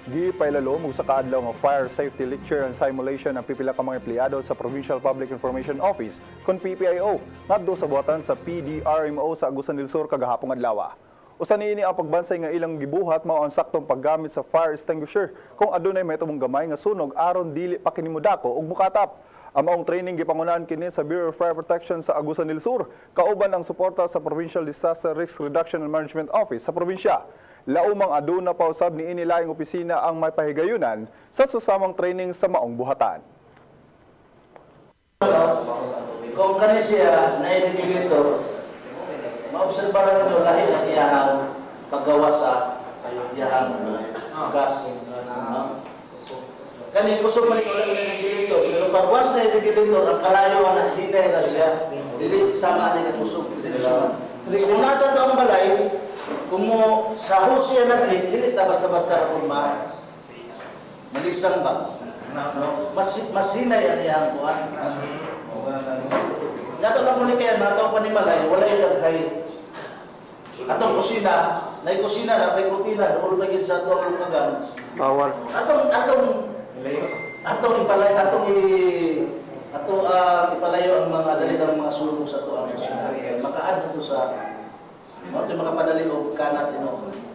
Gipailalo mo sa kaadlaw nga fire safety lecture and simulation ang pipila ka mga empleyado sa Provincial Public Information Office kon PPIO ngadto sa buhatan sa PDRMO sa Agusan del Sur kagahapon adlaw. Usa niini ang pagbansay nga ilang gibuhat mao ang saktong paggamit sa fire extinguisher kung adunay mahitubong gamay nga sunog aron dili pa kini modako ug mukatap. Ang maong training gipangunahan kini sa Bureau of Fire Protection sa Agusan del Sur, kauban ang suporta sa Provincial Disaster Risk Reduction and Management Office sa probinsya. Laumang aduna pa usab ni inilaing opisina ang may pahigayunan sa susamang training sa maong buhatan. Kung kani siya na regulator, maobserbahan nyo lahi ang iyahang paggawa sa iyahang gas. Kani kusog man ito lang regulator, pero pag once na regulator, ang kalayo na hinay na siya, dili sama na kusog. Kung nasa ito ang balay, kung mo sa husya nag-lip, dili ta basta-basta na kung malisang ba? Mas hinay ang iyahang kuhan. Nato lang muli kaya, nato pa ni Malay, wala yung naghay. Atong kusina, na kusina na, may kurtina, doon magiging sa atong lumagan. Bawal. Atong ipalayo ang mga dalitang mga sulong sa ito ang kusina. Makaad na ito sa, mga padali o kanat ino.